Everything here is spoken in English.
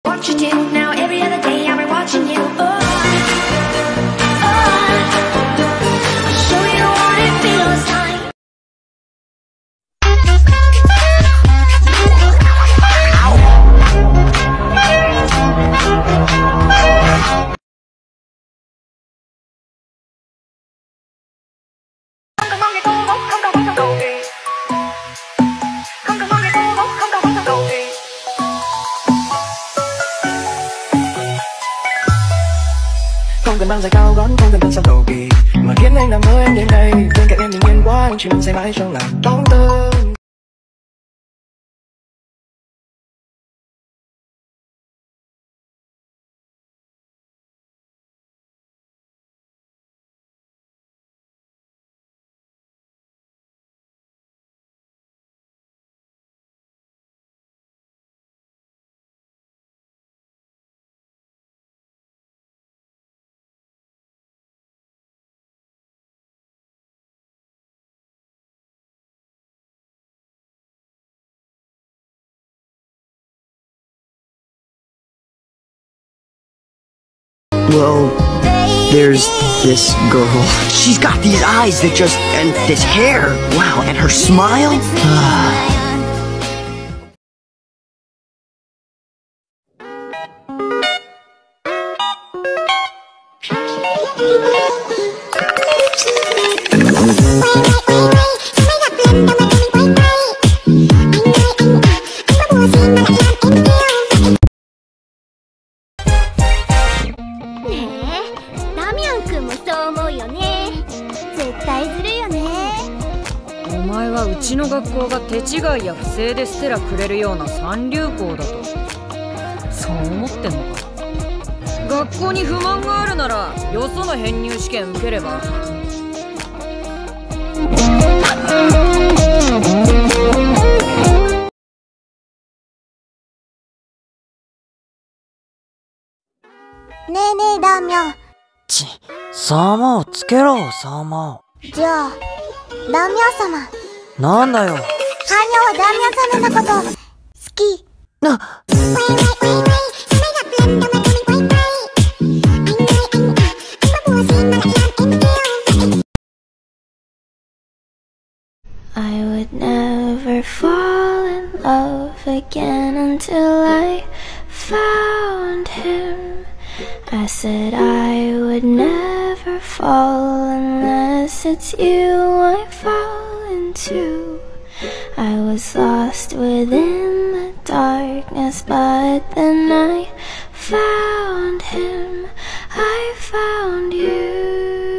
What you do now every other day I've been watching you. Oh, I'll show you what it feels like. Không cần mang giày cao gót, không cần thân sao cầu kỳ, mà khiến anh nằm mơ em đêm nay. Bên cạnh em bình yên quá, anh chỉ muốn say mãi trong lòng bóng tơ. Well, there's this girl. She's got these eyes that just, and this hair. Wow, and her smile. Damian 絶対ずるいよね。 お前はうちの学校が手違いや不正でステラくれるような三流校だとそう思ってんのか。学校に不満があるならよその編入試験受ければ。 ねえねえダミアン。 サーマをつけろ、サーマ。 じゃあダミアン様。 なんだよ。 アニャはダミアン様のこと好き。 I would never fall in love again until I found him. I said I would never fall unless it's you I fall into. I was lost within the darkness, but then I found him. I found you.